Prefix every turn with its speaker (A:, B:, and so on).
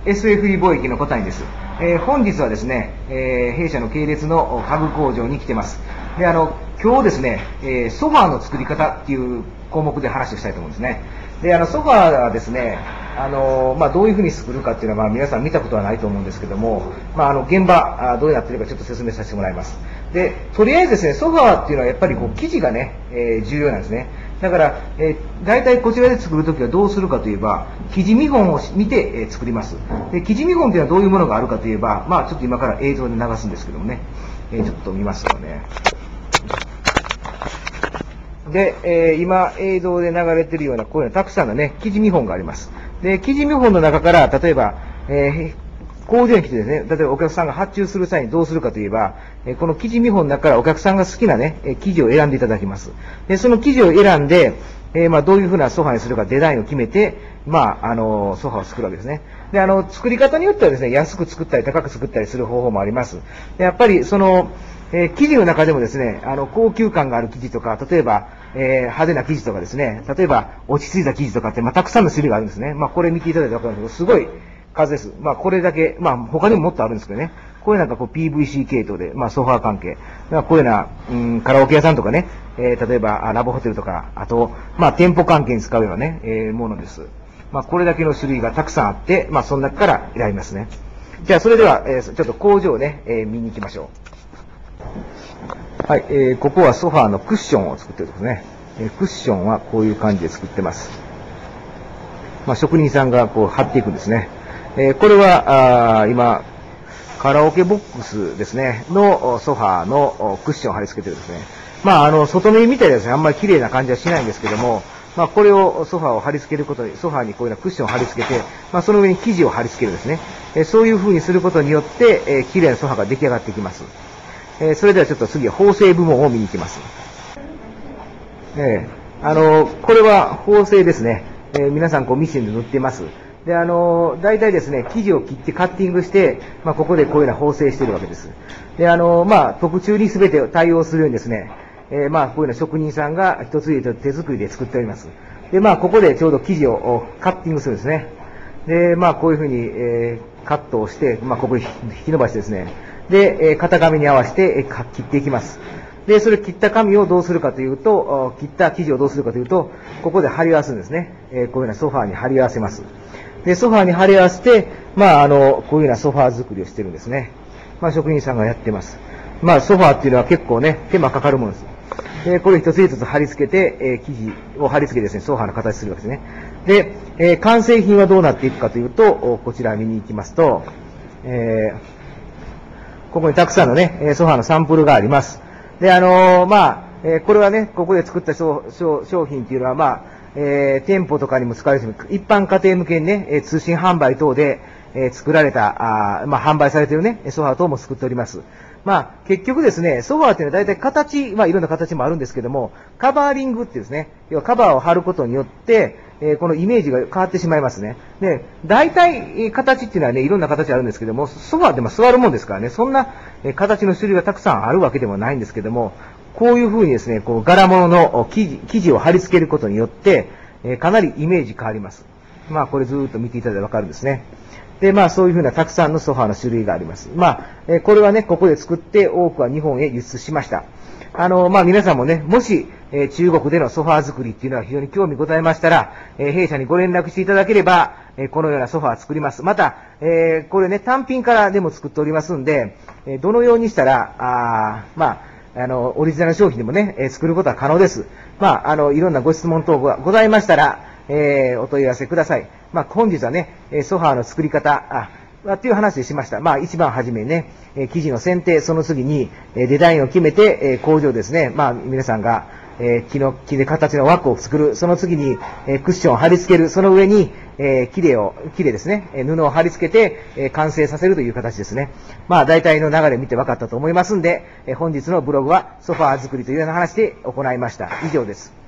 A: SFE 貿易の小谷です。本日はですね、弊社の系列の家具工場に来てます。で、今日ですね、ソファーの作り方っていう項目で話をしたいと思うんですね。で、ソファーはですね、どういうふうに作るかっていうのは、皆さん見たことはないと思うんですけども、現場、どうなっているかちょっと説明させてもらいます。で、とりあえずですね、ソファーっていうのはやっぱり生地がね、重要なんですね。だから、大体こちらで作るときはどうするかといえば、生地見本を見て、作ります。で、生地見本というのはどういうものがあるかといえば、ちょっと今から映像で流すんですけどもね、ちょっと見ますよね。で、今映像で流れているようなこういうのたくさんのね、生地見本があります。で、生地見本の中から、例えば、工場に来てですね、例えばお客さんが発注する際にどうするかといえば、この生地見本の中からお客さんが好きなね、生地を選んでいただきます。で、その生地を選んで、どういうふうなソファにするかデザインを決めて、ソファを作るわけですね。で、作り方によってはですね、安く作ったり高く作ったりする方法もあります。で、やっぱりその、生地の中でもですね、高級感がある生地とか、例えば、派手な生地とかですね、例えば落ち着いた生地とかって、たくさんの種類があるんですね。これ見ていただいてわかるんですけど、すごい数です。これだけ、他にももっとあるんですけどね、こういうなんかPVC 系統で、ソファー関係、こういうような、カラオケ屋さんとかね、例えばラブホテルとか、あと、店舗関係に使うようなね、ものです。これだけの種類がたくさんあって、その中から選びますね。じゃあ、それでは、ちょっと工場をね、見に行きましょう。はい、ここはソファーのクッションを作ってるんですね。クッションはこういう感じで作ってます。職人さんがこう貼っていくんですね。これは、今、カラオケボックスですね、のソファーのクッションを貼り付けてるんですね。外目みたいですね、あんまり綺麗な感じはしないんですけども、これをソファーを貼り付けることに、ソファーにこういうようなクッションを貼り付けて、その上に生地を貼り付けるんですね。そういう風にすることによって、綺麗なソファーが出来上がってきます。それではちょっと次は縫製部門を見に行きます。これは縫製ですね。皆さんこうミシンで塗ってます。で、大体ですね、生地を切ってカッティングして、ここでこういうような縫製しているわけです。で、特注に全て対応するようにですね、こういうような職人さんが一つ一つ手作りで作っております。で、ここでちょうど生地をカッティングするんですね。で、こういうふうに、カットをして、ここに引き伸ばしてですね、で、型紙に合わせて切っていきます。で、それ切った紙をどうするかというと、切った生地をどうするかというと、ここで貼り合わせるんですね。こういうようなソファーに貼り合わせます。で、ソファーに貼り合わせて、こういうようなソファー作りをしてるんですね。職人さんがやってます。ソファーっていうのは結構ね、手間かかるものです。で、これ一つ一つ貼り付けて、生地を貼り付けてですね、ソファーの形するわけですね。で、完成品はどうなっていくかというと、こちら見に行きますと、ここにたくさんのね、ソファーのサンプルがあります。で、これはね、ここで作った商品っていうのは、店舗とかにも使われている、一般家庭向けにね、通信販売等で、作られた、販売されているね、ソファー等も作っております。結局ですね、ソファーっていうのは大体形、いろんな形もあるんですけども、カバーリングっていうですね、要はカバーを貼ることによって、このイメージが変わってしまいますね。で、大体形っていうのはね、いろんな形あるんですけども、ソファーって座るもんですからね、そんな形の種類がたくさんあるわけでもないんですけども、こういうふうにですね、こう柄物の生地を貼り付けることによって、かなりイメージ変わります。これずーっと見ていただいてわかるんですね。で、そういうふうなたくさんのソファーの種類があります。これはね、ここで作って多くは日本へ輸出しました。皆さんもね、もし、中国でのソファー作りっていうのは非常に興味ございましたら、弊社にご連絡していただければ、このようなソファー作ります。また、これね、単品からでも作っておりますんで、どのようにしたら、オリジナル商品でもね、作ることは可能です。いろんなご質問等がございましたら、お問い合わせください。本日はね、ソファーの作り方、っていう話でしました。一番初めにね、生地の選定、その次に、デザインを決めて、工場ですね、皆さんが、木で形の枠を作る、その次に、クッションを貼り付ける、その上に、木でですね、布を貼り付けて、完成させるという形ですね。大体の流れ見て分かったと思いますんで、本日のブログはソファー作りというような話で行いました。以上です。